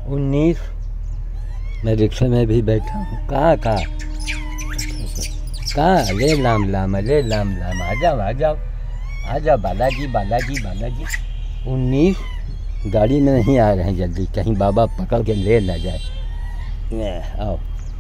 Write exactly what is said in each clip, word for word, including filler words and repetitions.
उन्नीस। मैं रिक्शा में भी बैठा हूँ। कहाँ कहाँ कहाँ? ले लाम लाम ले लाम लाम, आ जाओ आ जाओ आ जाओ बालाजी बालाजी बालाजी। उन्नीस गाड़ी में नहीं आ रहे हैं जल्दी, कहीं बाबा पकड़ के ले ना जाए। आओ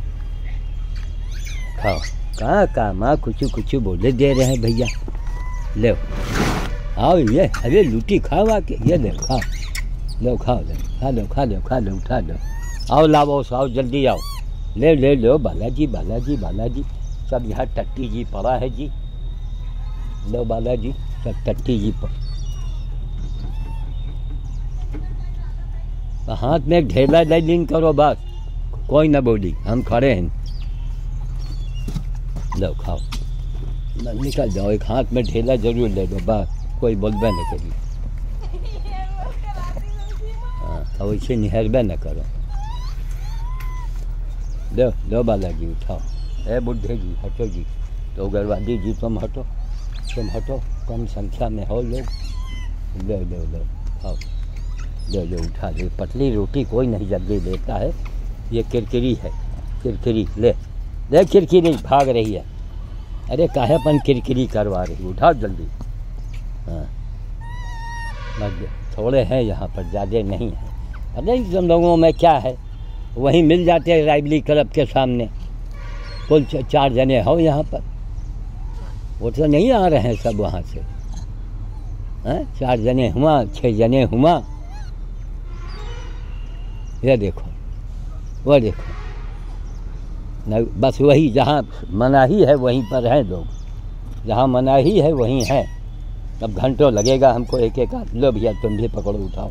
खाओ। कहाँ कहाँ माँ कुछ कुछ बोले दे रहे हैं भैया। ले आओ, ये अरे लूटी खाओ आके, ये ले खाओ, लो खाओ, लो खा लो खा लो खा लो उठा लो। आओ लाओ आओ जल्दी आओ, ले ले लो बालाजी बालाजी बालाजी। सब यहाँ टट्टी जी पड़ा है जी, लो बालाजी सब टट्टी जी पर। हाथ में एक ढेला लाइन करो बस, कोई ना बोली, हम खड़े हैं। लो खाओ, निकल जाओ, एक हाथ में ढेला जरूर ले लो बस, कोई बोलबे न करिए। हाँ अब इसे निहरबे न करो। लो लो बालाजी उठाओ। ए बुढ़े जी हटो जी, तो उग्रवादी जी तुम हटो, तुम हटो, कम संख्या में हो लोग। लो लो लो खाओ, लो लो उठा लो। पतली रोटी कोई नहीं जल्दी लेता है, ये किरकिरी है, किरकिरी। ले ले किरकिरी भाग रही है। अरे काहेपन किरकिरी करवा रही, उठाओ जल्दी। हाँ थोड़े हैं यहाँ पर, ज़्यादा नहीं है। अरे तुम लोगों में क्या है, वहीं मिल जाते हैं राइवली क्लब के सामने। कुल चार जने हो यहाँ पर, वो तो नहीं आ रहे हैं सब वहाँ से। हैं चार जने हुआ, छः जने हुआ। ये देखो वो देखो न, बस वही जहाँ मनाही है वहीं पर हैं लोग, जहाँ मनाही है वहीं है। अब घंटों लगेगा हमको एक एक हाथ। लो भैया तुम भी पकड़ो, उठाओ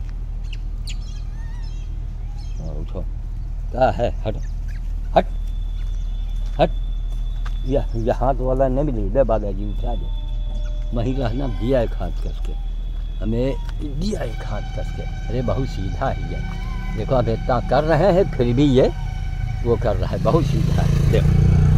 उठो। क्या है, हट हट हट। यह यह हाथ वाला नहीं मिली, ले बालाजी उठा दे। वहीं रहना, दिया एक हाथ कस के, हमें दिया एक हाथ कस के। अरे बहुत सीधा है ये, देखो अब इतना कर रहे हैं फिर भी ये वो कर रहा है, बहुत सीधा है। ले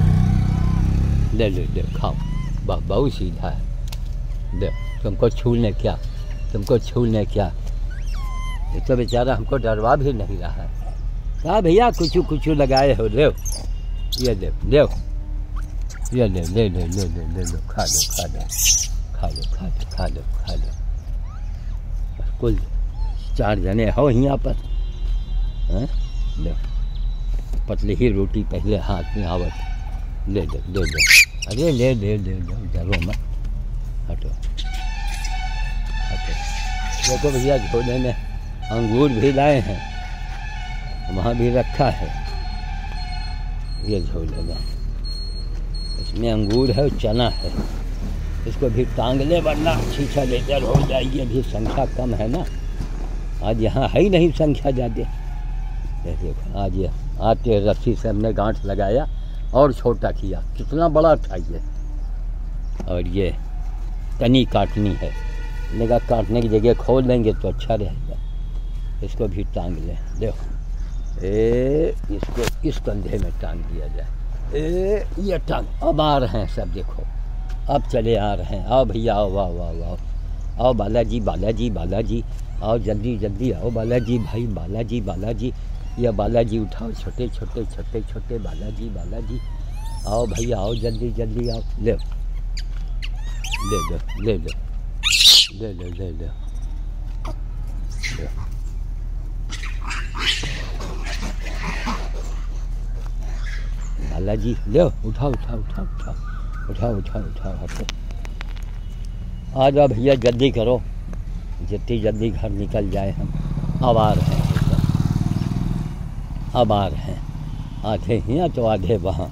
ले ले ले खाओ, बहुत बहुत सीधा है। ले तुमको छूने क्या, तुमको छूने क्या, ये तो बेचारा हमको डरवा भी नहीं रहा है। कहा भैया कुछ कुछ लगाए हो, ले ये ले ले ये ले ले ले ले ले ले लो, खा लो खा लो खा लो खा लो खा लो खा लो। कुल चार जने हो यहाँ पर। हैं ले पतली ही रोटी पहले हाथ में आवत, ले ले ले ले। अरे ले ले ले लो, डरो मत, हटो हटो। देखो भैया झोले में अंगूर भी लाए हैं, वहाँ भी रखा है ये झोले में। इसमें अंगूर है, चना है, इसको भी टांग ले वरना छीछा लेकर हो जाएगी। अभी संख्या कम है ना, आज यहाँ है ही नहीं संख्या ज़्यादा। देखो आज ये आते रस्सी से हमने गांठ लगाया और छोटा किया, कितना बड़ा था ये। और ये तनी काटनी है, लगा काटने की जगह खोल देंगे तो अच्छा रहेगा। इसको भी टांग लें, देखो ए इसको इस कंधे में टांग दिया जाए। ए ये टांग, अब आ रहे हैं सब, देखो अब चले आ रहे हैं। आओ भैया आओ आओ आओ आओ आओ बालाजी बालाजी बालाजी आओ, जल्दी जल्दी आओ बालाजी भाई, बालाजी बालाजी। या बालाजी उठाओ, छोटे छोटे छोटे छोटे बालाजी बालाजी। आओ भैया आओ, जल्दी जल्दी आओ। ले ले लो ले लो ले लो ले लो। बालाजी ले उठाओ उठाओ उठाओ उठाओ उठाओ उठाओ उठाओ हटो। आ जाओ भैया जल्दी करो, जितनी जल्दी घर निकल जाए हम। अब आ रहे हैं, अब आ रहे हैं, आधे यहाँ तो आधे वहाँ।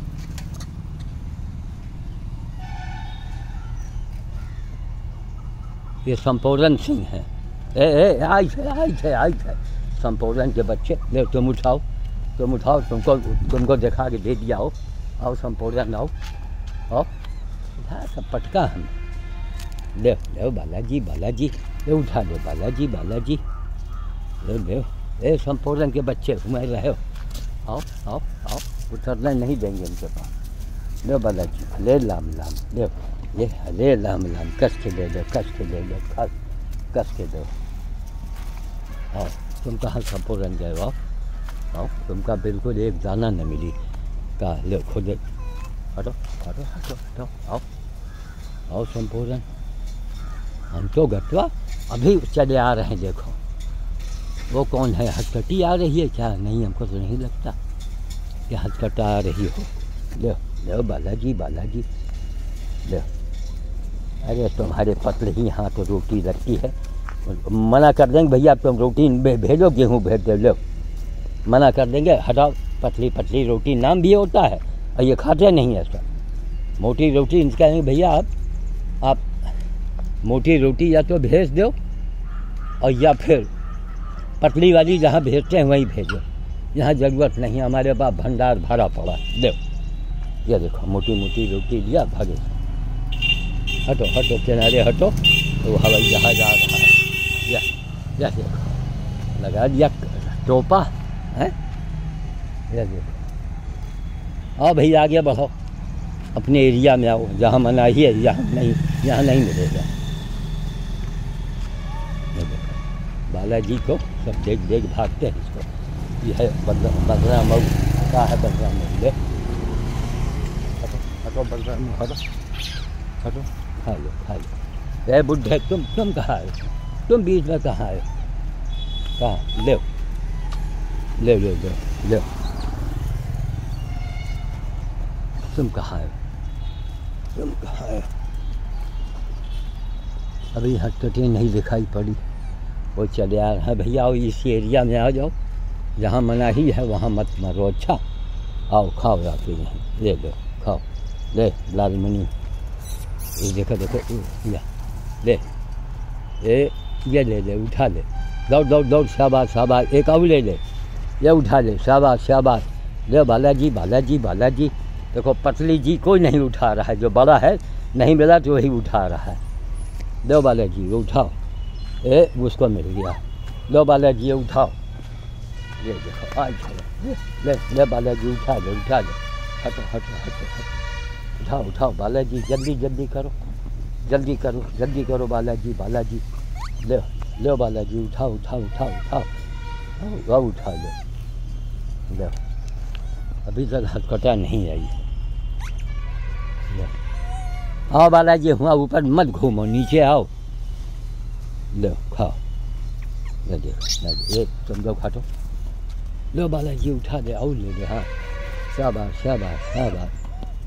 ये संपूर्ण सिंह है। ए ए आई थे आई थे आई थे संपूर्ण के बच्चे। ले तुम उठाओ, तुम उठाओ, तुमको तुमको दिखा के दे दिया हो। आओ संपूर्ण आओ आओ, सब पटका हम। ले ले बालाजी बालाजी, ले उठा लो बालाजी बालाजी, ले ले। ए संपूर्ण के बच्चे घुमाए रहे हो, आओ आओ आओ, उतरना नहीं देंगे इनके पास। ले बालाजी ले लाम लाम, ले ले ले लाम लाम, कस के ले लो कस के ले लो, कस कस के दो। आओ तुम कहाँ संपूर्ण गए हो, आओ, तुमका बिल्कुल एक दाना न मिली का ले खुद हटो हटो हटो हटो आओ आओ संपूर्ण। हम तो गटवा अभी चले आ रहे हैं। देखो वो कौन है, हथकटी आ रही है क्या? नहीं, हमको तो नहीं लगता कि हथकटा आ रही हो। ले ले बालाजी बालाजी ले। अरे तुम्हारे पतले ही यहाँ तो रोटी रखती है, मना कर देंगे भैया तुम रोटी भेजो, गेहूँ भेज दे। लो मना कर देंगे, हटाओ पतली पतली रोटी नाम भी होता है और ये खाते नहीं है ऐसा। मोटी रोटी इनका कहेंगे भैया आप आप मोटी रोटी या तो भेज दो और या फिर पतली वाली जहाँ भेजते हैं वहीं भेजो, यहाँ ज़रूरत नहीं, हमारे पास भंडार भरा पड़ा। दो ये देखो मोटी मोटी रोटी दिया, भागे। हटो हटो किनारे हटो, तो हवाई जहाज आ रहा है। या या देखो लगा दिया टोपा है। ये देखो आओ भैया आगे बढ़ो, अपने एरिया में आओ, जहाँ मनाही है यहाँ नहीं, यहाँ नहीं मिलेगा। ये देखो बालाजी को सब देख देख भागते हैं इसको। ये है बलरा मऊ का है, बलरा मऊ। ले हटो हटो बलरा मऊ, हटो हटो, खा लो खा लो। ए बुढ़े तुम तुम कहाँ आए? तुम बीच में कहाँ आए? कहाँ? ले ले ले ले ले तुम कहाँ आए? तुम कहाँ आए? अभी हथकटी नहीं दिखाई पड़ी, वो चले आ रहा है। भैया आओ इस एरिया में आ जाओ, जहाँ मनाही है वहाँ मत मारो। अच्छा आओ खाओ आके यहाँ, ले लो खाओ। ले लालमणि ये देखो देखो या ले ए ये ले ले उठा ले, दौड़ दौड़ दौड़, शाबाश शाबाश। एक और ले ले, ये उठा ले, शाबाश शाबाश। ले बालाजी बालाजी बालाजी। देखो पतली जी कोई नहीं उठा रहा है, जो बड़ा है नहीं मिला तो वही उठा रहा है। लो बालाजी वो उठाओ, ए उसको मिल गया। लो बालाजी ये उठाओ, ये देखो आज ले ले ले बालाजी उठा ले उठा ले। हटो हटो हटो हटो, उठाओ उठाओ बालाजी, जल्दी जल्दी करो जल्दी करो जल्दी करो बालाजी बालाजी। ले लो बालाजी उठाओ उठाओ उठाओ उठाओ, वह उठा लो। लो अभी तक हथकटा नहीं आई। लो आओ बालाजी, हुआ ऊपर मत घूमो, नीचे आओ। लो खाओ, ये देखो ये तुम लोग हटो। लो बालाजी उठा दे, और ले ले। हाँ शाबाश शाबाश शाबाश।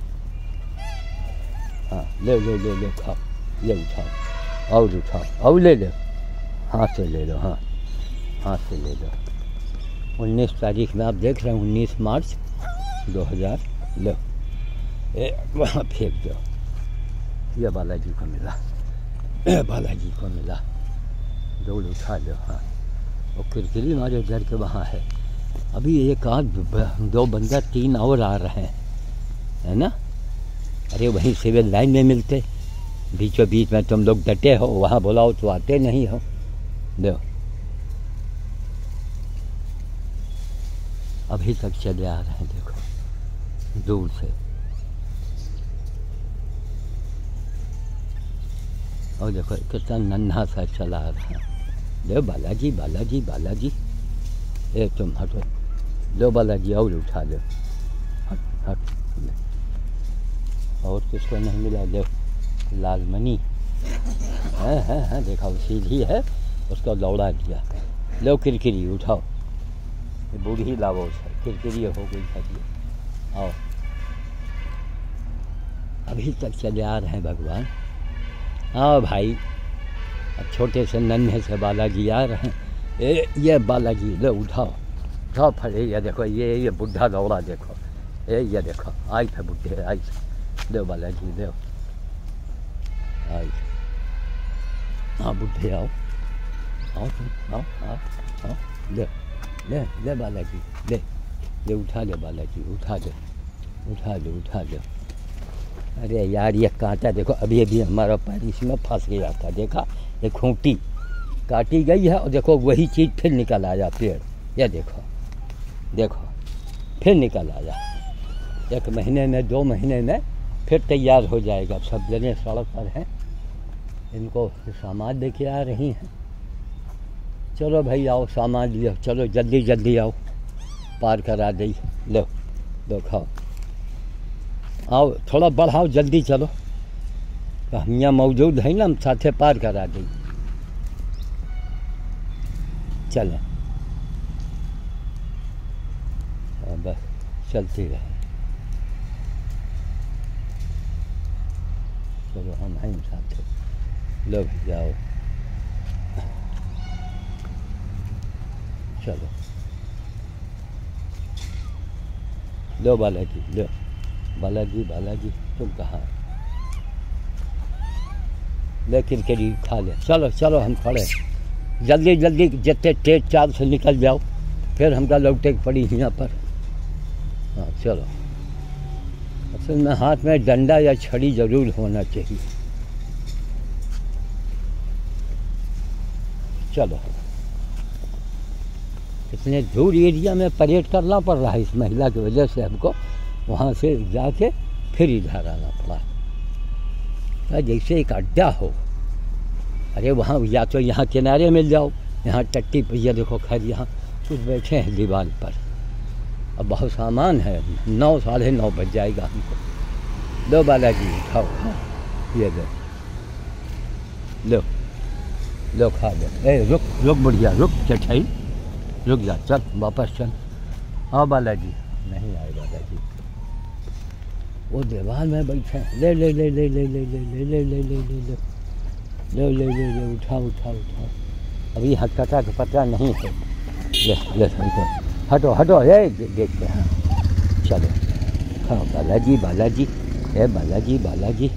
हाँ ले ले ले ले खाओ, ये उठाओ और उठाओ और ले लो, हाथ से ले लो। हाँ हाथ से ले लो। उन्नीस तारीख में आप देख रहे हैं, उन्नीस मार्च दो हज़ार। लो ए वहाँ फेंक दो। ये बालाजी को मिला, बालाजी को मिला, दौड़ उठा लो। हाँ वो किरकिरी हमारे घर के वहाँ है। अभी एक आध दो बंदा तीन और आ रहे हैं, है ना। अरे वहीं सिविल लाइन में मिलते, बीचों बीच में तुम लोग डटे हो, वहाँ बुलाओ तो आते नहीं हो। दो अभी तक चले आ रहे हैं, देखो दूर से। और देखो कितना नन्हा सा चला आ रहा है। लो बालाजी बालाजी बालाजी। ए तुम हटो, लो बालाजी और उठा लो। हट हट ले। और किसको नहीं मिला? लो लालमणि है है है, देखा उसी ही है, उसको दौड़ा दिया। लो किरकिरी उठाओ, ये बूढ़ी लावो है, किरकिरी हो गई है। आओ अभी तक चले आ रहे हैं भगवान। आओ भाई, अब छोटे से नन्हे से बालाजी आ रहे हैं। ए ये बालाजी लो उठाओ उठाओ फटे। ये देखो ये ये बुढ़ा दौड़ा, देखो ए ये देखो आई थे बुढ़े, आई थे। दो बालाजी दो आई। हाँ बुढ़े आओ आओ तुम आओ आओ आओ। ले ले ले बालाजी ले ले उठा ले बालाजी, उठा ले उठा ले उठा ले। अरे यार ये कांटा देखो, अभी अभी हमारा पैर इसमें फंस गया था, देखा ये खूंटी काटी गई है और देखो वही चीज़ फिर निकल आया पेड़। ये देखो देखो फिर निकल आया। एक महीने में दो महीने में फिर तैयार हो जाएगा। सब जने सड़क पर हैं, इनको सामान लेके आ रही हैं। चलो भाई आओ सामान लियो, चलो जल्दी जल्दी आओ। पार करा दी। लो लो खाओ, आओ थोड़ा बढ़ाओ, जल्दी चलो, हम यहाँ मौजूद हैं ना, हम साथे पार करा दी। चलें, बस चलती रहे, चलो हम हैं साथे। लो जाओ, चलो लो बालाजी, लो बालाजी, बालाजी तुम कहाँ? लेकिन करीब खा ले, चलो चलो हम खड़े, जल्दी जल्दी जितने तेज चाल से निकल जाओ, फिर हमका लौटे पड़ी यहाँ पर। हाँ चलो, असल में हाथ में डंडा या छड़ी जरूर होना चाहिए। चलो, इतने दूर एरिया में परेड करना पड़ रहा है इस महिला की वजह से, हमको वहाँ से जाके फिर इधर आना पड़ा। जैसे एक अड्डा हो, अरे वहाँ या तो यहाँ किनारे मिल जाओ, यहाँ टट्टी पर, ये देखो खैर यहाँ कुछ बैठे हैं दीवार पर। अब बहुत सामान है, नौ साढ़े नौ बज जाएगा हमको। लो बालाजी खाओ, खाओ ये दो, लो लो खा लो। ए रुक रुक बुढ़िया, रुक चटाई, रुक जा, चल वापस चल। हाँ बालाजी, नहीं आए बालाजी, वो दीवार में बैठे हैं। ले ले ले ले ले ले ले ले ले ले ले ले ले ले ले ले ले उठाओ उठाओ उठाओ, अभी हटकटा का पता नहीं है। ले ले हटो हटो, ये देखते हैं। चलो हाँ बालाजी, बालाजी है, बालाजी बालाजी,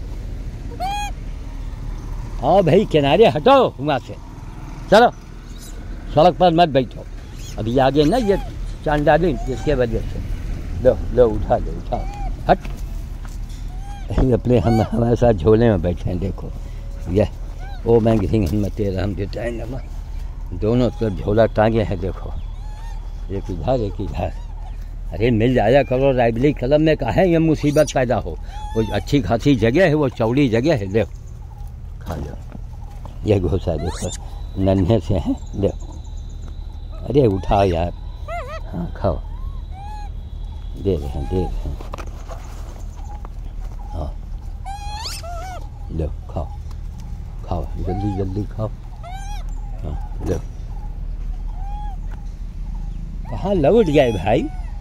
आओ भाई किनारे हटो वहाँ से, चलो सड़क पर मत बैठो, अभी आगे ना ये चांडाली, जिसके वजह से। लो लो उठा लो, उठा, हट। अपने हम हमारे साथ झोले में बैठे हैं, देखो ये ओ मैं घिंग हिम्मत हम देते हैं नमा, दोनों तरफ झोला टांगे हैं, देखो एक इधर एक इधर। अरे मिल जाया करो, राइबली कलम में कहा है ये मुसीबत पैदा हो, वो अच्छी खासी जगह है, वो चौड़ी जगह है। ले खा लो, ये घोसा देखो नन्हे से हैं, ले। अरे उठाओ यार, हाँ खाओ, दे रहे हैं दे रहे हैं, हाँ लो खाओ खाओ, जल्दी जल्दी खाओ, हाँ लो। कहाँ लौट गए भाई?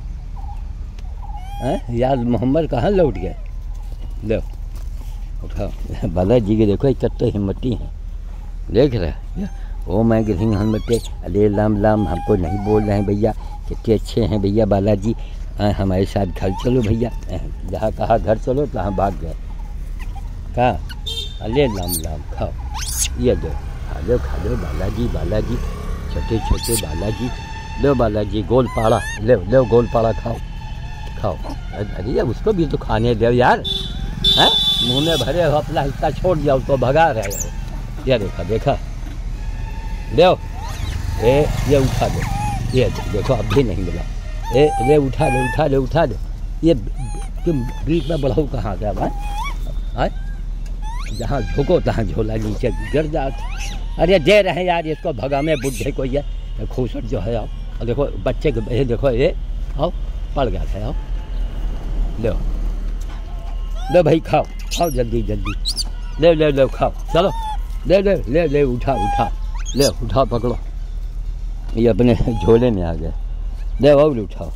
हैं यार मोहम्मद कहाँ लौट गए? लो उठाओ। बालाजी के देखो कितने हिम्मती हैं, देख रहे हैं? ओ मैं गिरिंग हिम्मते, अरे लाम लाम, हमको नहीं बोल रहे हैं भैया, कितने अच्छे हैं भैया बालाजी, हमारे साथ घर चलो भैया, जहाँ कहा घर चलो तो हम भाग गए। कहा अरे लाम लाम खाओ, ये दो खा लो खा लो बालाजी, बालाजी छोटे छोटे बालाजी, लो बालाजी गोल पाड़ा, ले लो गोल पाड़ा खाओ खाओ। अरे उसको भी तो खाने दो यार, हैं मुँह में भरे हो, अपना हिस्सा छोड़ जाओ तो भगा रहे हो। ये देखा देखा, ले ए ये उठा दो, ये देखो अब भी नहीं मिला, ए ले उठा ले उठा ले उठा ले। ये तुम बीच में बढ़ाओ कहाँ गया भाई? जहाँ झुको तहाँ झोला नीचे गिर जाता। अरे दे रहे यार इसको, भगा में बुढ़े को ये खूसट जो है, आओ और देखो बच्चे के, देखो ये आओ पड़ गया था, आओ लो लो भाई खाओ खाओ जल्दी जल्दी, ले ले ले खाओ, चलो ले ले ले ले उठा उठा, ले उठा पकड़ो, ये अपने झोले में आ गए, ले और उठाओ।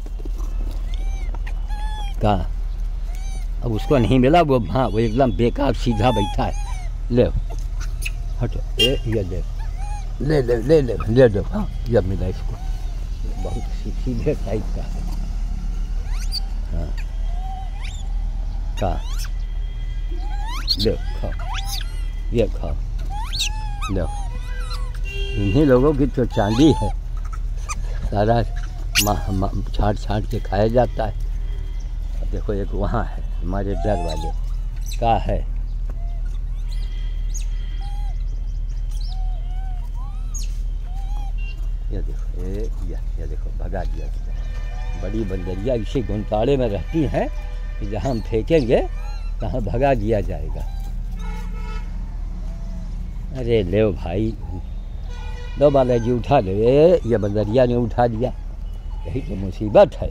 कहाँ अब उसको नहीं मिला, वो हाँ वो एकदम बेकार सीधा बैठा है। ले हटो, ए ये ले ले ले ले ले ले दो, हाँ जब मिला इसको, बहुत सीधे टाइप का है। हाँ कहाँ ले खाओ, ये खाओ लो। इन्हीं लोगों की तो चांदी है, सारा छाट छाट के खाया जाता है। देखो एक वहाँ है हमारे डर वाले, का है ये देखो, ये ये, ये देखो भगा दिया। बड़ी बंदरिया इसी घुंटाड़े में रहती हैं कि जहाँ हम फेंकेंगे तहाँ भगा दिया जाएगा। अरे ले भाई, लो बालाजी उठा ले, ये बंदरिया ने उठा दिया, यही तो मुसीबत है।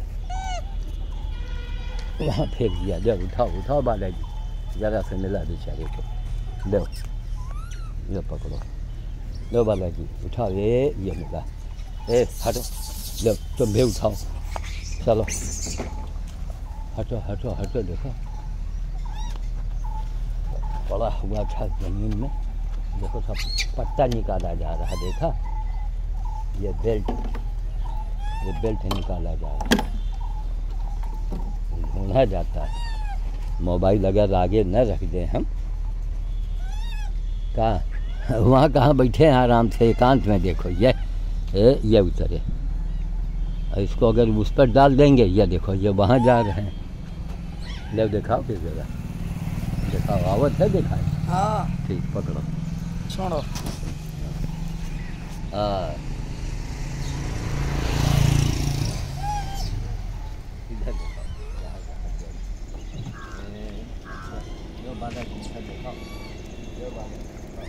वहाँ फेंक दिया। जब उठाओ उठाओ बालाजी, ज़रा से मिला बेचारे को। लो लो पकड़ो, लो बालाजी उठाओ। ये ये मिला। ए हटो, लो तुम भी उठाओ। चलो हटो हटो हटो। देखो पड़ा हुआ था जमीन में। देखो सब पत्ता निकाला जा रहा है। देखा ये बेल्ट, ये बेल्ट निकाला जा रहा है, ढूंढा जाता है। मोबाइल अगर आगे न रख दें हम, कहाँ वहाँ कहाँ बैठे हैं आराम से एकांत में। देखो ये ये, ये उतरे, इसको अगर उस पर डाल देंगे, ये देखो ये वहाँ जा रहे हैं। ले दिखाओ किस जगह, दिखाओ आवत है, दिखाए। हाँ ठीक, पकड़ो छोड़ो। हाँ इधर दिखाओ, यहाँ यहाँ जो बाधा इधर दिखाओ, जो बाधा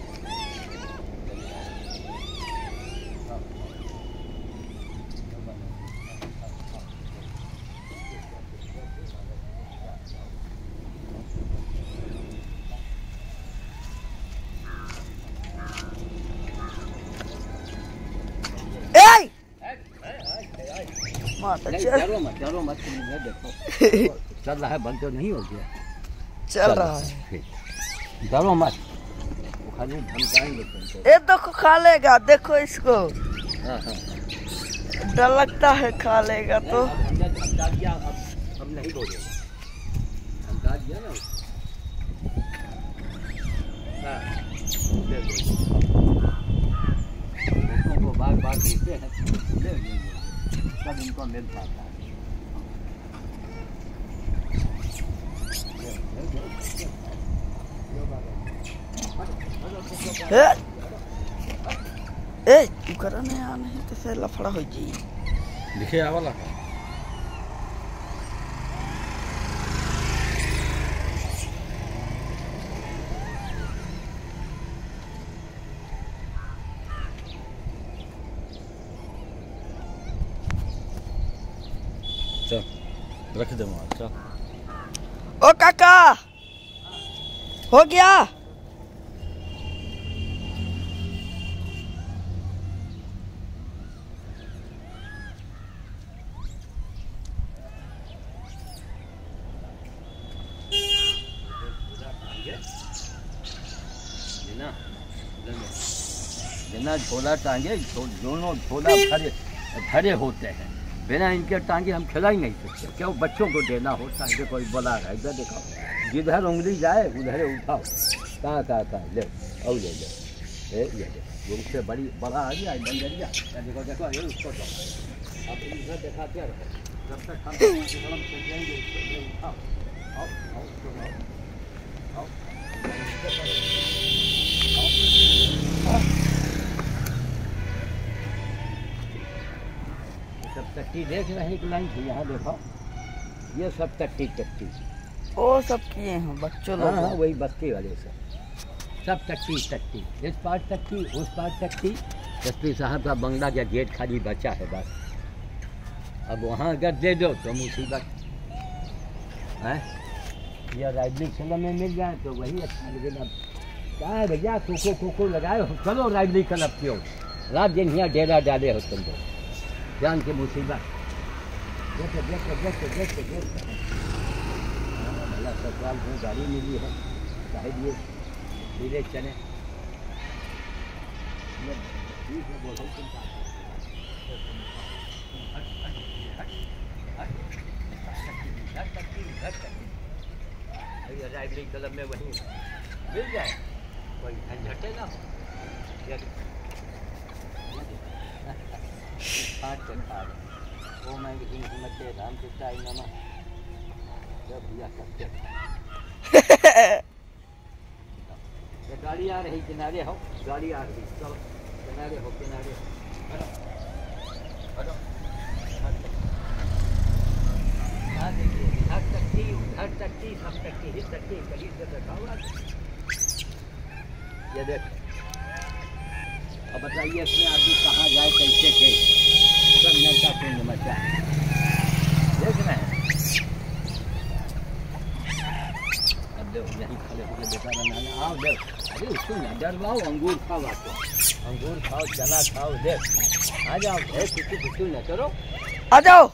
नहीं, डरो मत, डरो मत, तुम ये देखो चल रहा है, बंद तो नहीं हो गया। चल रहा है, डरो मत, वो खाली धमकाएंगे तुमको। ये देखो खा लेगा, देखो इसको। हाँ हाँ, डर लगता है खा लेगा तो। हमने धमका दिया, अब हम नहीं बोलेंगे, धमका दिया ना। हाँ ले लो, लोगों को बार बार देते हैं, ले लो तब इनको मिल पाता है। ए तू करा नहीं आ नहीं तो फिर लफड़ा हो जी। दिखे आवाला चल रख दे वहाँ। चल ओ काका हो गया। बिना झोला टांगे, दोनों झोला भरे भरे होते हैं। बिना इनके टांगे हम खिला ही नहीं सकते, क्यों बच्चों को देना होता है। कोई बोला रहा है, इधर दिखाओ, जिधर उंगली जाए उधर उठाओ। कहाँ कहाँ कहाँ ले और ले ले ए ये ले, उससे बड़ी बड़ा आ गया बंजरिया। देखो देखो ये उसको दो, अब इधर दिखाते रहो जब तक हम गरम से जाएंगे। उठाओ आओ आओ आओ सब टट्टी देख रहे हैं कि लाइन थी, यहाँ देखो ये सब टट्टी टट्टी वो सब किए हैं बच्चों लोग। हाँ हाँ वही बस्ती वाले सब सब टट्टी टट्टी, इस पार टट्टी उस पार टट्टी। एसपी साहब का बंगला का गेट खाली बचा है बस। अब वहाँ अगर दे दो तो मुसीबत है। या राइवलिंग क्लब में मिल जाए तो वही अच्छा। लेकिन अब क्या है भैया, कोको कोको लगाए हो, चलो राइवलिंग क्लब के हो, रात दिन यहाँ डेरा डाले हो तुम लोग, जान के मुसीबत। देखो देखो देखो देखो देखो भला ससुराल को गाड़ी मिली है, शायद ये धीरे चले। ठीक है बोलो तुम राइवलिंग क्लब में वहीं मिल जाए, कोई झंझटे ना हो। पाँच चंद वो मैं हिम्मते राम चिता नमा जब भैया करते। गाड़ी आ रही, किनारे हो, गाड़ी आ रही, चलो किनारे हो, किनारे हटो यहाँ देखिए, इधर टट्टी उधर टट्टी सब टट्टी ही टट्टी कहीं से रखा हुआ। ये देख, अब बताइए इसमें आदमी कहाँ जाए, कैसे के नलका पुण्य मचा देख रहे हैं। अब देखो यही खड़े होकर बेटा बनाना आओ देख। अरे उसको न डरवाओ, अंगूर खाओ, आपको अंगूर खाओ, चना खाओ, देख आ जाओ। कुछ कुछ न करो, आ जाओ।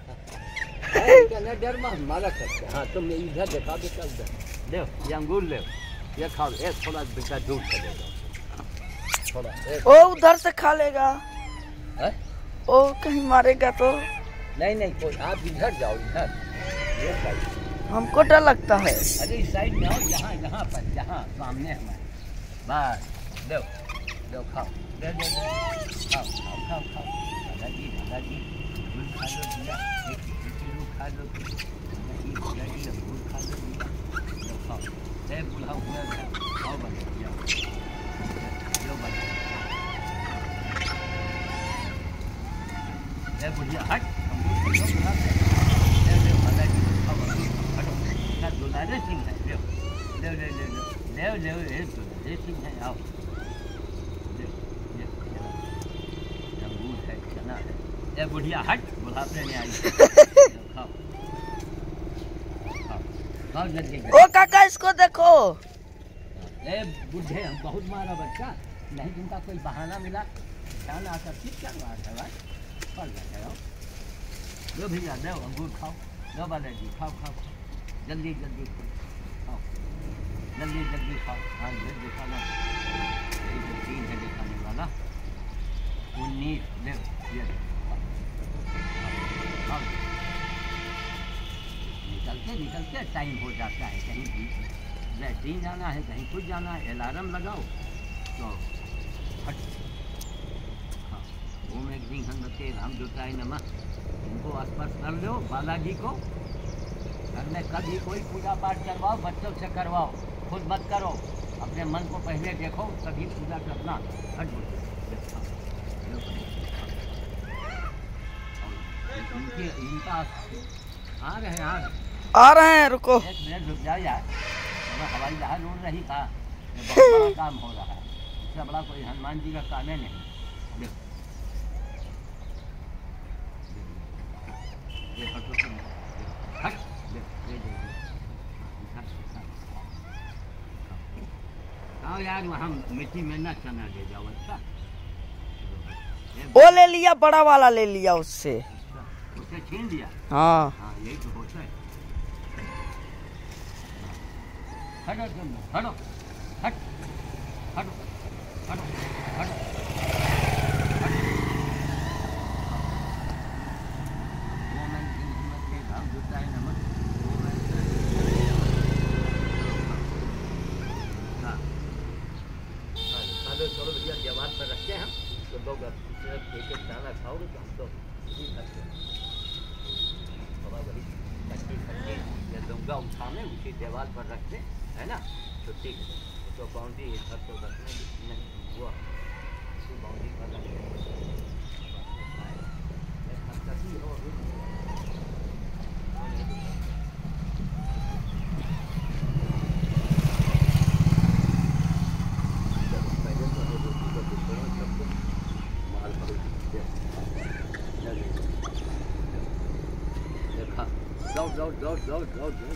न डर में हमारा करते। हाँ तुम इधर देखा बेटा, उधर देखो ये अंगूर ले, ये खाओ। एक थोड़ा बेटा दूर चलेगा थोड़ा एक। ओ उधर से खा लेगा है? ओ कहीं मारेगा तो। नहीं नहीं कोई, आप इधर जाओ, इधर ये साइड। हमको डर लगता है। अरे इस साइड में आओ, यहाँ यहाँ पर, यहाँ सामने हमारे। बस दो दो खाओ, दे दे खाओ खाओ खाओ खाओ। दादाजी दादाजी दूध खा लो भैया, एक किलो खा लो, दादाजी दादाजी अंगूर खा लो भैया, दो खाओ। ए बुढ़ा हुआ है, खाओ बने जाओ, लो बने। ए बुढ़िया हट, अंगूर खा लो बुढ़ा से। ले ले दादाजी खाओ अंगूर, हटो ना। दुलारे सिंह है, ले ले ले ले ले ले ले ले दुलारे सिंह है, आओ। ए बुढ़िया हट, बुढ़ापे में आई। खाओ खाओ खाओ जल्दी। ओ काका इसको देखो। ए बुढ़े हम बहुत मारा बच्चा, नहीं तुमका कोई बहाना मिला ध्यान आकर ठीक करवा भाई पड़ जाए। लो भैया दो अंगूर खाओ, लो बाला जी खाओ खाओ जल्दी जल्दी खाओ, जल्दी जल्दी खाओ। हाँ ये दिखाना, यही जो तीन है दिखाने वाला, उन्नीस ले ये निकलते निकलते टाइम हो जाता है। कहीं भी लैट्रीन जाना है, कहीं कुछ जाना है, अलार्म लगाओ तो हट। हाँ ओम एक दिन हम बच्चे राम जुटाए नमः, इनको स्पर्श कर लो बालाजी को। घर में कभी कोई पूजा पाठ करवाओ, बच्चों से करवाओ, खुद मत करो। अपने मन को पहले देखो, तभी पूजा करना। हट इनके इनका आ रहे हैं, आ रहे आ रहे हैं, रुको। एक मिनट रुक जाओ यार, हवाई जहाज उड़ रही था, बहुत बड़ा काम हो रहा है, इससे बड़ा कोई हनुमान जी का काम है नहीं। देखो ये हटो तुम, हट आओ यार, वहाँ मिट्टी में ना चना ले जाओ। अच्छा वो ले लिया, बड़ा वाला ले लिया उससे, उसे छीन लिया। हाँ हाँ यही तो होता है। हटो तुम, हटो हट हटो हटो हटो चलो भैया जवाब पर रखते हैं हम तो लोग सिर्फ एक एक दाना खाओगे तो हम तो इसी करते हैं। वही कच्ची कच्ची या दूंगा उठाने उसी दीवार पर रखते है ना, तो ठीक है। तो बाउंड्री इधर तो रखने नहीं हुआ, उसी बाउंड्री पर रखते जाओ जाओ जाओ जाओ जाओ जाओ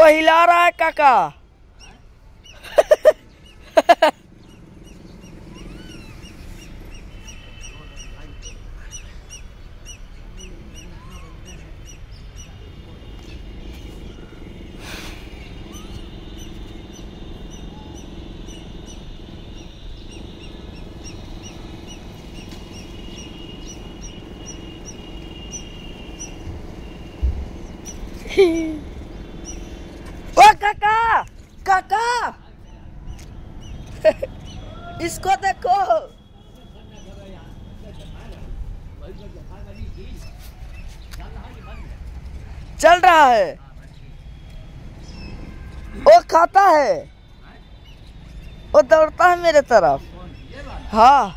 वो हिला रहा है काका। ओ काका, काका, इसको देखो। चल रहा है, वो खाता है, वो दौड़ता है मेरे तरफ। हाँ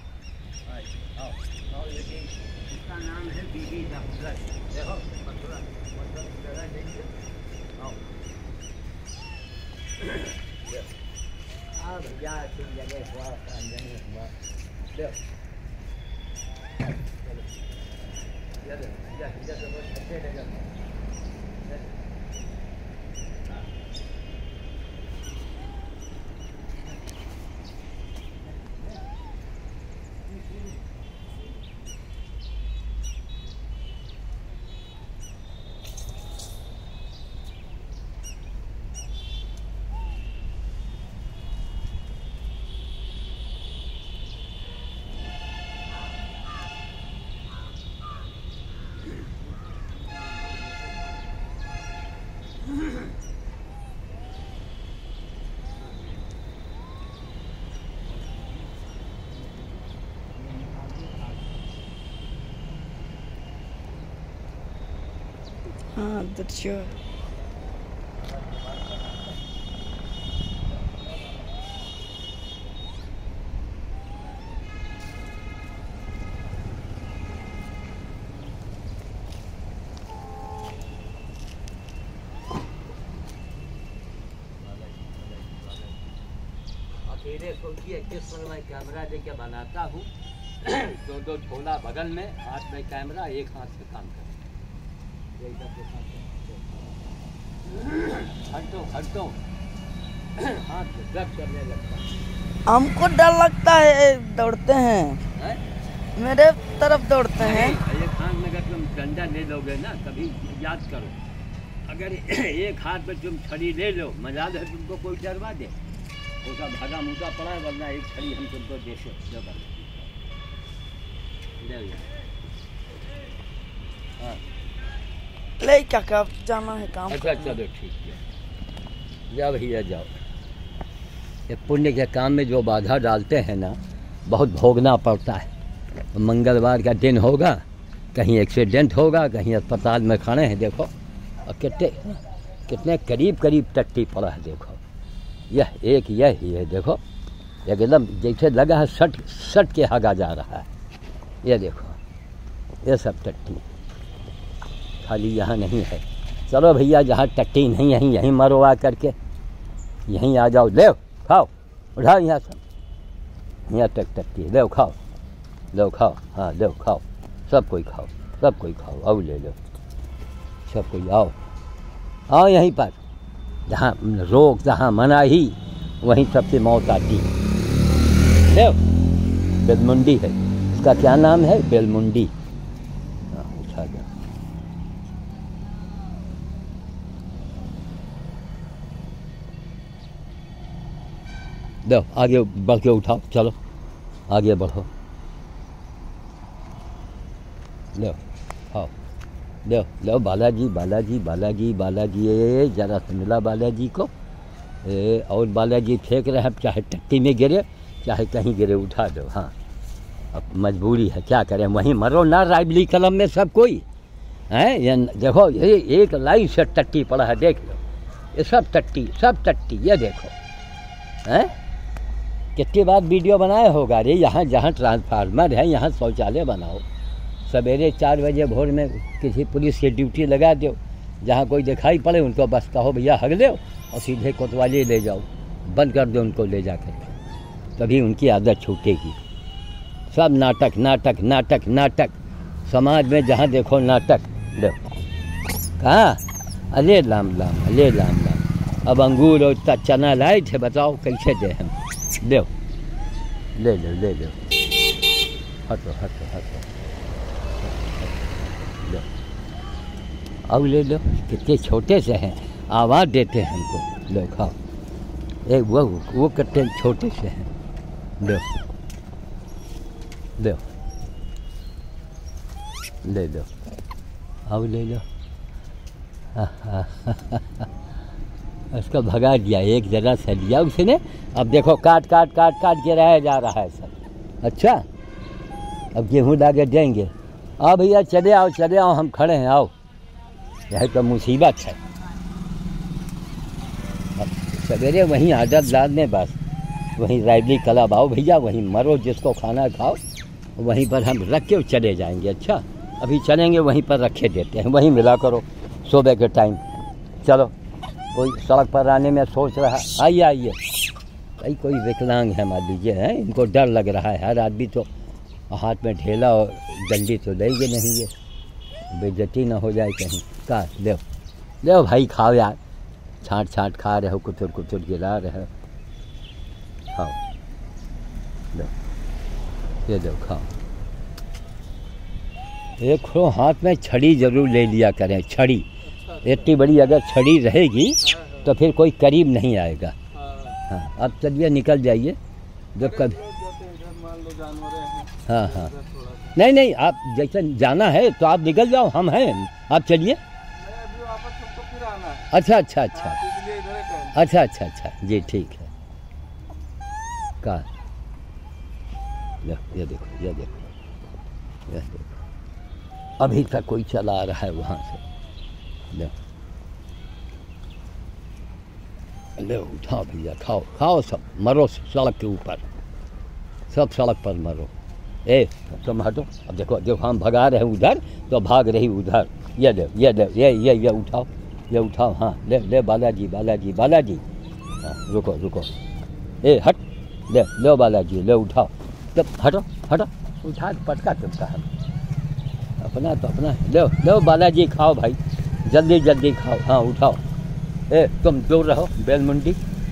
हाँ दर्शो। अकेले सोचिए किस पर मैं कैमरा लेके बनाता हूँ। दो दो झोला बगल में, हाथ में कैमरा, एक हाथ से काम कर। हटो हटो, हाथ दर्द करने लगता। हमको डर लगता है, दौड़ते हैं है? मेरे तरफ दौड़ते हैं। एक हाथ में अगर तुम डंडा ले लोगे ना, कभी याद करो, अगर एक हाथ में तुम छड़ी ले लो, मजाल है तुमको कोई डरवा दे, उसका भागा मुद्दा पड़ा है, वरना एक छड़ी हम तुमको दे सकते हाँ। ले काका, जाना है काम। अच्छा चलो ठीक है, जाओ भैया जाओ। ये पुण्य के काम में जो बाधा डालते हैं ना, बहुत भोगना पड़ता है। मंगलवार का दिन होगा, कहीं एक्सीडेंट होगा, कहीं अस्पताल में खड़े हैं, देखो और कितने कितने करीब करीब टट्टी पड़ा है। देखो यह एक यह ही है, देखो एकदम जैसे लगा है सट सट के हगा जा रहा है। ये देखो ये सब टट्टी, खाली यहाँ नहीं है। चलो भैया, जहाँ टट्टी नहीं यहीं यहीं मरवा करके यहीं आ जाओ। ले खाओ, उठाओ यहाँ सब, यहाँ तक टट्टी, ले खाओ, ले खाओ, हाँ ले खाओ, सब कोई खाओ, सब कोई खाओ, आओ ले लो, सब कोई आओ आओ यहीं पर। जहाँ रोक, जहाँ मनाही, वहीं सबसे मौत आती है। ले बेलमुंडी है, इसका क्या नाम है? बेलमुंडी। हाँ उठा गया। दो आगे बढ़ के उठाओ, चलो आगे बढ़ो, लो आओ, लो लो बालाजी बालाजी बालाजी बालाजी, ये जरा मिला बालाजी को। ए, और बालाजी फेंक रहे हैं, चाहे टट्टी में गिरे चाहे कहीं गिरे, उठा दो। हाँ अब मजबूरी है, क्या करें, वहीं मरो ना राइबली कलम में सब कोई है। ये देखो, ये एक लाइन से टट्टी पड़ा है, देख लो, ये सब टट्टी, सब टट्टी, ये देखो हैं। कितनी बार वीडियो बनाया होगा रे, यहाँ जहाँ ट्रांसफार्मर है यहाँ शौचालय बनाओ। सवेरे चार बजे भोर में किसी पुलिस की ड्यूटी लगा दो, जहाँ कोई दिखाई पड़े उनको बस कहो भैया हग दो और सीधे कोतवाली ले जाओ, बंद कर दो उनको ले जा कर, तभी उनकी आदत छूटेगी। सब नाटक नाटक नाटक नाटक, समाज में जहाँ देखो नाटक। लो कहाँ, अले लाम लाम, अले लाम लाम। अब अंगूर और इतना चना लाए थे, बताओ कैसे दे हम। ले ले लो ले लो, हटो हटो हटो, लो अब ले लो। कितने छोटे से हैं, आवाज़ देते हैं हमको। लो खाओ। एक वो वो कितने छोटे से हैं। लो लो ले लो, अब ले लो। उसको भगा दिया, एक जगह से लिया उसने। अब देखो काट काट काट काट के रह जा रहा है सब। अच्छा अब गेहूँ ला के देंगे। आओ भैया चले आओ चले आओ, हम खड़े हैं, आओ। यही तो मुसीबत है। अब सवेरे वहीं आदत डालने, बस वहीं रायली क्लब आओ भैया, वहीं मरो, जिसको खाना खाओ, वहीं पर हम रख के चले जाएंगे। अच्छा अभी चलेंगे, वहीं पर रखे देते हैं, वहीं मिला करो सुबह के टाइम। चलो, कोई सड़क पर आने में सोच रहा, आइए आइए। भाई कोई विकलांग है मान लीजिए, हैं, इनको डर लग रहा है। हर आदमी तो हाथ में ढेला और डंडी तो लेंगे नहीं, ये बेइज्जती ना हो जाए कहीं का। ले ले भाई खाओ यार, छाँट छाँट खा रहे हो, कुचुर कुचुर गिरा रहे हो, खाओ। लो ये दो खाओ। एक खो हाथ में छड़ी जरूर ले लिया करें, छड़ी। इतनी बड़ी अगर छड़ी रहेगी तो फिर कोई करीब नहीं आएगा। हाँ अब चलिए निकल जाइए, जब कभी। हाँ हाँ नहीं नहीं, आप जैसे जाना है तो आप निकल जाओ, हम हैं, आप चलिए। अच्छा अच्छा अच्छा अच्छा अच्छा अच्छा जी ठीक है। का ये देखो ये देखो ये देखो, अभी तक कोई चला रहा है वहाँ से। ले ले उठाओ भैया, खाओ खाओ, सब मरो सड़क के ऊपर, सब सड़क पर मरो। ए तुम हटो। अब देखो देखो हम भगा रहे हैं उधर तो भाग रही उधर। ये ले ये ले ये ये ये उठाओ ये उठाओ। हाँ ले ले बालाजी बालाजी बालाजी। हाँ रुको रुको, ए हट, ले लो बालाजी, ले उठाओ। तब हटो हटो, उठा पटका तुमका हम अपना तो अपना। लो लो बालाजी खाओ भाई, जल्दी जल्दी खाओ। हाँ उठाओ। ए तुम दूर रहो बेलमुंडी।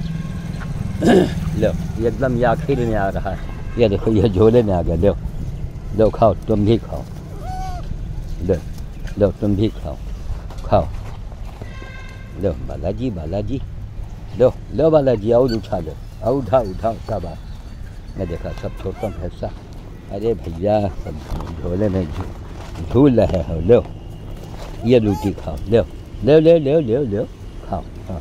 लो एकदम ये आखिर में आ रहा है, ये देखो ये झोले में आ गया। लो लो खाओ, तुम भी खाओ। लो लो तुम भी खाओ खाओ। लो बालाजी बालाजी, लो लो बालाजी, और उठा लो, और उठा उठाओ सब। आप मैं देखा सब छोटा भैंसा। अरे भैया सब झोले में झूल रहे हो। लो ये रोटी खाओ। लो लो लो लो लो लो खाओ। हाँ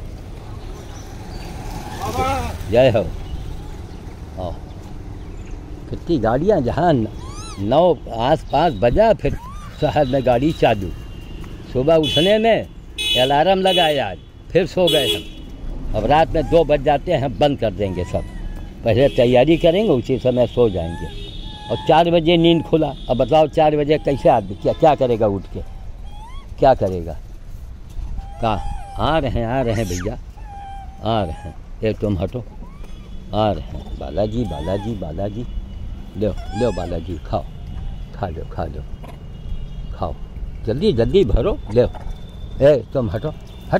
जय हो। आओ, कितनी गाड़ियाँ, जहाँ नौ आस पास बजा फिर शहर में गाड़ी चालू। सुबह उठने में अलार्म लगाया, आज फिर सो गए हम। अब रात में दो बज जाते हैं, बंद कर देंगे सब। पहले तैयारी करेंगे, उसी समय सो जाएंगे। और चार बजे नींद खुला। अब बताओ चार बजे कैसे आदमी क्या क्या करेगा, उठ के क्या करेगा। कहाँ आ रहे हैं आ रहे हैं भैया, आ रहे हैं। ए तुम हटो, आ रहे हैं। बालाजी बालाजी बालाजी, लो लो बालाजी खाओ, खा लो खा लो खाओ, जल्दी जल्दी भरो। लो ए तुम हटो, हट।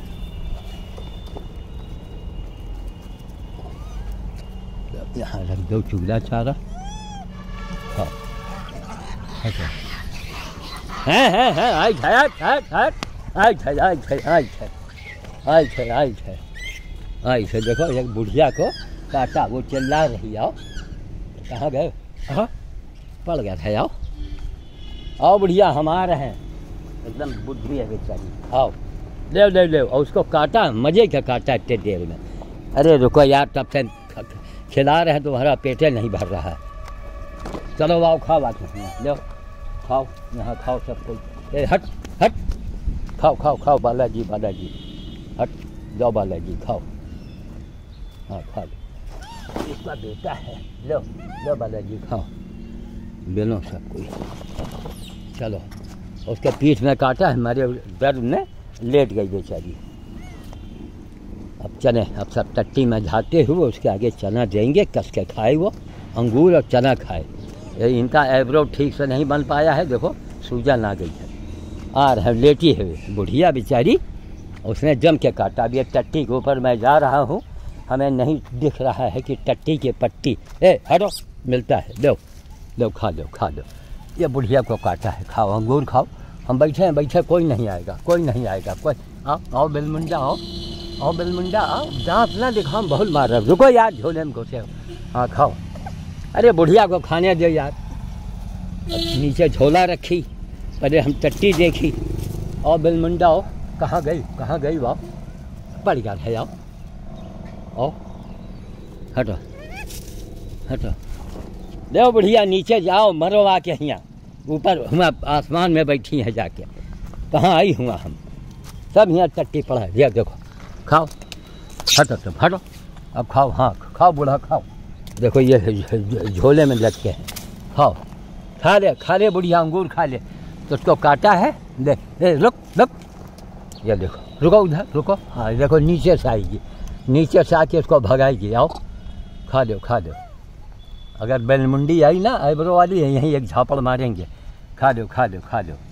यहाँ रख दो चूल्हा चारा, खाओ हटो। हैं हैं हैं आई है आई है आई है आई है आई है आई है आई है आई है। देखो एक बुढ़िया को काटा, वो चिल्ला रही। आओ, कहाँ गए? हाँ पड़ गया था। आओ आओ बुढ़िया, हम आ रहे हैं। एकदम बुद्धि है बेचारी। आओ ले ले ले। और उसको काटा, मजे का काटा इतने देर में। अरे रुको यार, तब से खिला रहे हैं, तुम्हारा पेटे नहीं भर रहा है। चलो आओ खाओ, बात लो खाओ, यहाँ खाओ सब कोई। ए हट हट, खाओ खाओ खाओ बालाजी बालाजी, हट जाओ बालाजी खाओ। हाँ खा लो, इसका बेटा है। लो लो बालाजी खाओ, बेलो सब कोई। चलो, उसके पीठ में काटा है, हमारे दर्द में लेट गई बेचारी। अब चने, अब सब टट्टी में झाते हुए उसके आगे चना देंगे, कस के खाए वो, अंगूर और चना खाए। इनका एब्रो ठीक से नहीं बन पाया है, देखो सूजन आ गई है। आ रहे लेटी है बुढ़िया बेचारी, उसने जम के काटा। अब ये टट्टी के ऊपर मैं जा रहा हूँ, हमें नहीं दिख रहा है कि टट्टी की पट्टी। ए हटो, मिलता है, लो लो खा लो खा लो। ये बुढ़िया को काटा है, खाओ अंगूर खाओ। हम बैठे हैं, बैठे, कोई नहीं आएगा, कोई नहीं आएगा, कोई। आओ आओ बिलमुंडा, आओ आओ बिलमुंडा, आओ। दांत ना दिखाओ, बहुत मार रहा। रुको यार, झोले में घुसे हो। हाँ खाओ। अरे बुढ़िया को खाने दो यार। नीचे झोला रखी, पहले हम टट्टी देखी। आओ बिलमुंडा, आओ। कहाँ गई, कहाँ गई वाह, पड़ गया है। आओ आओ, हटो हटो। देखो बुढ़िया, नीचे जाओ, मरो आके यहाँ ऊपर। हम आसमान में बैठी हैं जाके, कहाँ आई हुआ हम सब। यहाँ टट्टी पड़ा है, ये देखो, खाओ। हटो तुम, हटो अब खाओ। हाँ खाओ बूढ़ा, खाओ। देखो ये झोले में लटके हैं, खाओ। खा ले खा ले बुढ़िया, अंगूर खा ले। तो उसको काटा है, ले ए, रुक रुक। ये देखो, रुको उधर, रुको। हाँ देखो, नीचे से आएगी, नीचे से आके उसको भगाएगी। आओ खा लो खा लो। अगर बेलमुंडी आई ना, आईब्रो वाली है, यहीं एक झापड़ मारेंगे। खा लो खा लो खा लो।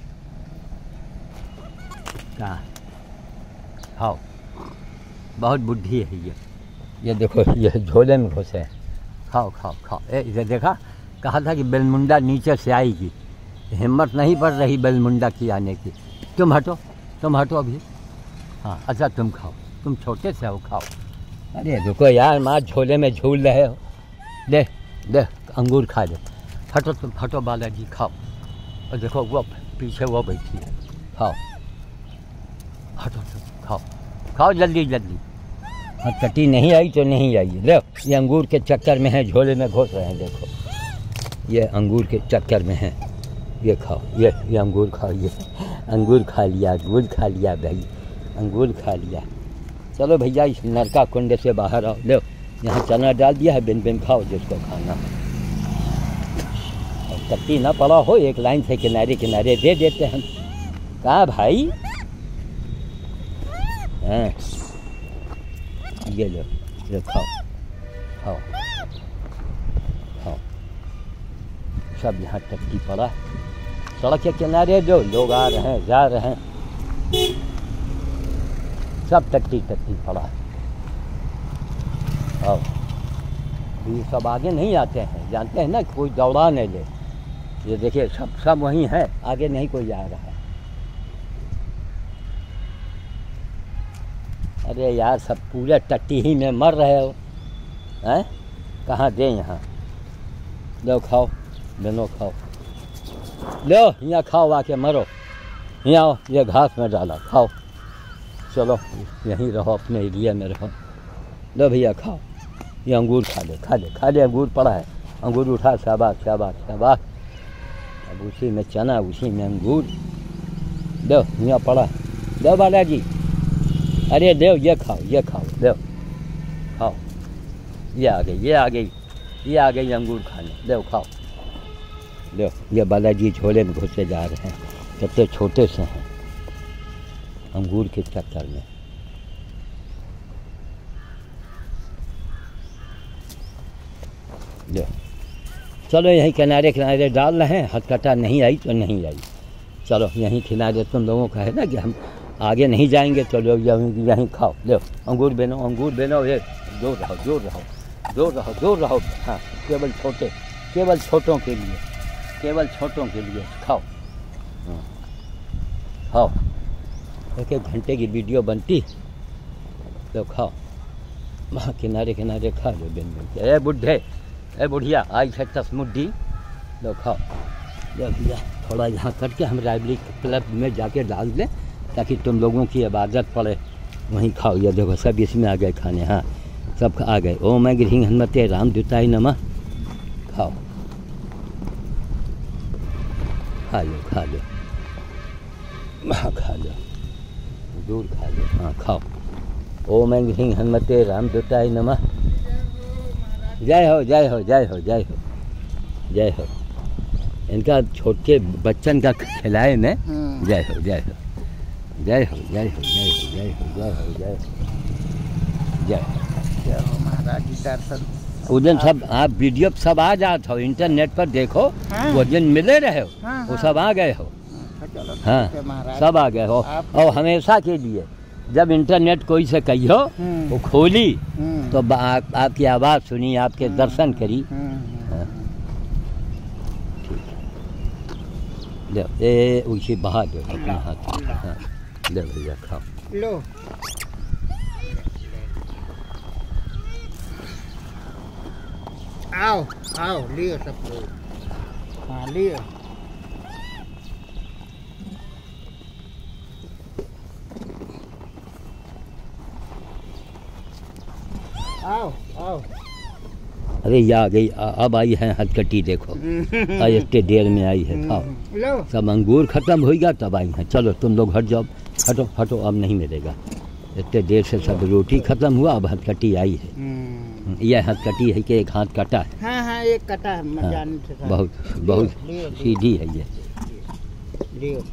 कहाँ खाओ, बहुत बुढ़ी है ये। ये देखो, ये झोले में घुसे हैं। खाओ खाओ खाओ। ए इधर देखा, कहा था कि बेलमुंडा नीचे से आएगी, हिम्मत नहीं पड़ रही बेलमुंडा की आने की। तुम हटो, तुम हटो अभी। हाँ अच्छा तुम खाओ, तुम छोटे से हो, खाओ। अरे रुको यार, माँ झोले में झूल रहे हो। दे दे अंगूर खा ले। हटो तुम, हटो बालाजी, खाओ। और देखो वो पीछे वो बैठी है, खाओ। हटो तुम, खाओ खाओ जल्दी जल्दी। हाँ टट्टी नहीं आई तो नहीं आई। ले, ये अंगूर के चक्कर में है, झोले में घुस रहे हैं। देखो ये अंगूर के चक्कर में है। ये खाओ, ये ये अंगूर खाओ। ये अंगूर खा लिया, अंगूर खा लिया भाई, अंगूर खा लिया। चलो भैया, इस नरका कुंड से बाहर आओ। लो, यहाँ चना डाल दिया है, बिन बिन खाओ जिसको खाना। और टट्टी ना पड़ा हो, एक लाइन से किनारे किनारे दे देते हैं। कहाँ भाई? हाँ ये लो, लो खाओ खाओ खाओ। सब यहाँ टट्टी पड़ा है, सड़क के किनारे जो लोग आ रहे हैं, जा रहे हैं, सब टट्टी टट्टी पड़ा है। और ये सब आगे नहीं आते हैं, जानते हैं ना, कोई दौड़ा नहीं ले। ये देखिए, सब सब वहीं है, आगे नहीं कोई आ रहा है। अरे यार, सब पूरे टट्टी ही में मर रहे हो, हैं? कहाँ दे यहाँ। लो खाओ, बनो खाओ। लो यहाँ खाओ, आके मरो। यहाँ आओ, ये घास में डाला, खाओ। चलो यहीं रहो, अपने एरिया में रहो। लो भैया खाओ, ये अंगूर खा ले खा ले खा ले। अंगूर पड़ा है, अंगूर उठा, शाबाश शाबाश शाबाश। अब उसी में चना, उसी में अंगूर। दो यहाँ पड़ा, दो बालाजी। अरे दो, ये खाओ ये खाओ, दो खाओ। ये आ गई, ये आ गई, ये आ गई अंगूर खाने। दो खाओ। दो, ये बालाजी झोले में घुसे जा रहे हैं, कितने छोटे से हैं अंगूर के चक्कर में। लो चलो, यहीं किनारे किनारे डाल रहे हैं। हथकटा नहीं आई तो नहीं आई। चलो यहीं किनारे, तुम लोगों का है ना कि हम आगे नहीं जाएंगे, तो लोग यहीं यहीं खाओ। लो अंगूर बेनो, अंगूर बेनो। ये दूर रहो, दूर रहो, दूर रहो, दूर रहो। हाँ केवल छोटे, केवल छोटों के लिए, केवल छोटों के लिए खाओ। हाँ खाओ, एक एक घंटे की वीडियो बनती। लो खाओ, वहाँ किनारे किनारे खा लो बिन बिन। ए बुढ़े, ए बुढ़िया, आई है तसमुड्डी। लो खाओ। लो भैया, थोड़ा यहाँ करके हम लाइब्रेरी क्लब में जाके डाल दें, ताकि तुम लोगों की इबादत पड़े। वहीं खाओ। ये देखो, सब इसमें आ गए खाने। हाँ सब आ गए। ओ मैं गृहिणी हनुमते राम दूताय नमः। खाओ, खा लो खा लो, हाँ खा लो, दूर खा लो। हाँ खाओ। ओ मैं गृहिणी हनुमते राम दूताय नमः। जय हो जय हो जय हो जय हो जय हो। इनका छोटे बच्चन का खिलाए में जय हो जय हो जय हो जय हो जय हो जय हो जय हो जय हो जय जय हो महाराज जी दर्शन। उस दिन सब आप वीडियो सब आ जाते हो, इंटरनेट पर देखो। हाँ। वो दिन मिले रहे हो, हाँ, वो हाँ। सब आ गए हो। चलो हाँ महाराज, सब आ गए हो। और हमेशा के लिए जब इंटरनेट कोई से कहियो हम्म। वो खोली हम्म। तो बा- आप, आपकी आवाज़ सुनी, आपके दर्शन करी। हम्म। हाँ, ठीक है। ले ए उसी बहा दो अपने हाथ में। हाँ ले भैया खाओ। लो आओ आओ लियो सब लोग। हाँ लियो। आओ आओ। अरे ये आ गई, आ- अब आई है हथकटी देखो। आज इतने देर में आई है, खाओ। लो सब अंगूर खत्म होगा तब आई हैं। चलो तुम लोग हट जाओ, हटो हटो, अब नहीं मिलेगा। इतने देर से सब रोटी खत्म हुआ, अब हथकटी आई है। हम्म। यह हथकटी है कि एक हाथ कटा है। हाँ हाँ एक कटा है हाँ, जाने से था। बहुत बहुत लियो, लियो। सीधी है ये। लियो।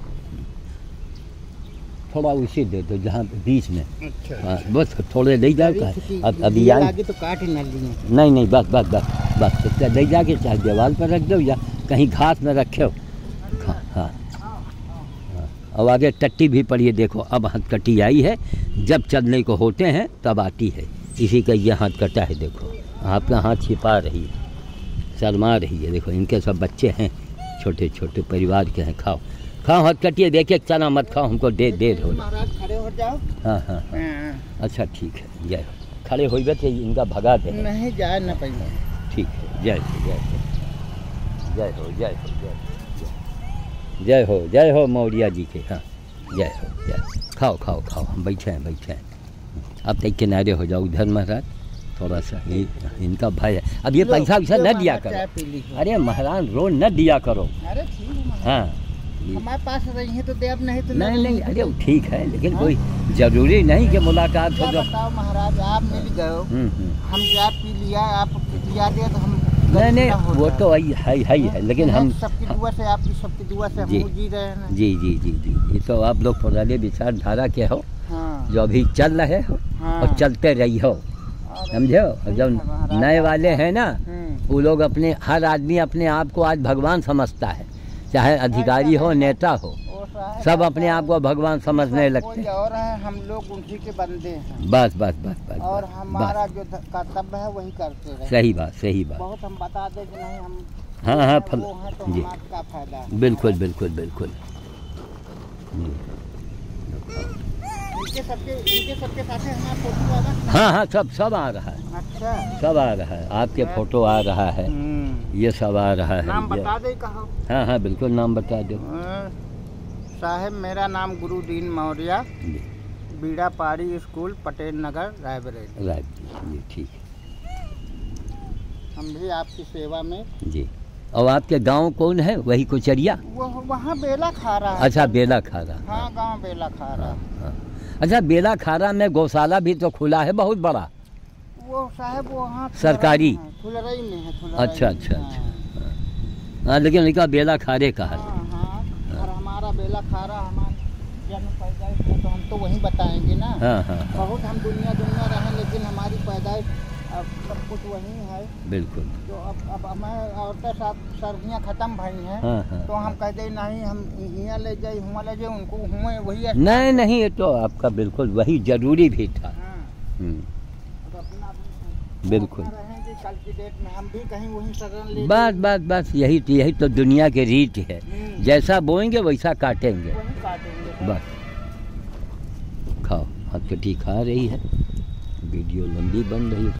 थोड़ा उसी दे दो जहाँ बीच में। अच्छा हाँ, बस थोड़े ले जाओ का। अब अभी ये आई आगे तो काट ही ना लिए। नहीं नहीं बस बस बस बस इतना ले जाके चाहे दीवार पर रख दो या कहीं घास में रखे हो। हाँ हाँ हाँ। अब आगे टट्टी भी पड़ी है देखो। अब हथकटी आई है, जब चलने को होते हैं तब आती है। इसी का ये हाथ कटा है देखो। आपका हाथ छिपा रही है, शर्मा रही है। देखो इनके सब बच्चे हैं, छोटे छोटे परिवार के हैं। खाओ खाओ हथकटी, देखे चना मत खाओ, हमको दे दे दो। महाराज खड़े हो जाओ। हाँ हाँ हाँ। अच्छा ठीक है, जय हो। खड़े हो गए थे इनका भगा दे। नहीं जाए ना पहले। ठीक है, जय हो जय हो जय हो जय हो जय हो जय हो जय हो मौर्या जी के। हाँ जय हो जय। खाओ खाओ खाओ, हम बैठे हैं बैठे हैं। अब तक किनारे हो जाओ उधर महाराज, थोड़ा सा ये इनका भय है। अब ये पैसा वैसा न दिया करो। अरे महाराज रोज न दिया करो। अरे ठीक है महाराज। हाँ हमारे पास रही है तो देव, नहीं तो नहीं नहीं, अरे ठीक है लेकिन कोई जरूरी नहीं कि मुलाकात हो क्या जाओ। बताओ महाराज, आप मिल गए हो, हम्म, हम्म। हम चाय पी लिया, आप दिया दिया तो हम नहीं नहीं हो वो जाए। तो है है है ही है, लेकिन हम सबकी दुआ से, आपकी सबकी दुआ से हम जी। जी रहे हैं ना। जी जी जी जी, ये तो आप लोग पुराने विचारधारा के हो, हाँ जो अभी चल रहे हो हाँ। और चलते रही हो, और समझो। और जो ठीक है महाराज। नए वाले हैं ना, हम्म। वो लोग अपने, हर आदमी अपने आप को आज भगवान समझता है, चाहे अधिकारी हो नेता हो, वो साहब सब अपने आप को भगवान समझने सब लगते कोई हैं। और है, हम लोग उन्हीं के बंदे हैं बस बस बस बस और बस, हमारा जो ध- कर्तव्य है वही करते रहे। सही बात सही बात। बहुत हम बता दें कि नहीं हम हाँ हाँ हैं, फल वो हैं तो जी, हमारा क्या फायदा है। बिल्कुल बिल्कुल बिल्कुल जी। इनके सबके इनके सबके साथ है हमारा फोटो आएगा। हाँ हाँ सब सब आ रहा है, अच्छा सब आ रहा है, आपके फोटो आ रहा है, हम्म। ये सब आ रहा है। नाम ये- बता दे कहो। हाँ हाँ बिल्कुल नाम बता दो। अ, साहब मेरा नाम गुरुदीन मौर्य, जी बीड़ा पहाड़ी स्कूल, पटेल नगर, रायबरेली। राइट जी, ठीक हम भी आपकी सेवा में। है जी। और आपके गांव कौन है? वही कुचरिया? वो वहाँ बेला खा रहा है। अच्छा बेला खारा। हाँ गांव बेला खा रहा हाँ, है। हाँ। अच्छा बेला खारा में गौशाला भी तो खुला है बहुत बड़ा। वो साहब वहाँ सरकारी? फुलरई में है। फुलरई अच्छा में, अच्छा हाँ। अच्छा। हाँ लेकिन इनका बेला खारे का है। हाँ हाँ, और हमारा बेला खा रहा, हमारा जन्म पैदाइश है तो हम तो वहीं बताएंगे ना। हाँ हाँ हाँ बहुत हम दुनिया दुनिया रहे, लेकिन हमारी पैदाइश अब सब कुछ वहीं है। बिल्कुल। तो अब अब हमें औरतें सब सर्दियाँ खत्म भई हैं, हाँ हाँ तो हम कहते नहीं हम यहाँ ले जाए, हुआ ले जाए, उनको हुए वही है। नहीं नहीं, ये तो आपका बिल्कुल वही जरूरी भी था। हाँ, हम्म, अब अपना अपना बिल्कुल। रहेंगे कल की डेट में हम भी कहीं वहीं शरण ले बस बस बस यही यही तो दुनिया की रीत है, हम्म। जैसा बोएंगे वैसा काटेंगे। वहीं काटेंगे। बस खाओ, हथकटी खा रही है, वीडियो लंबी बन रही है।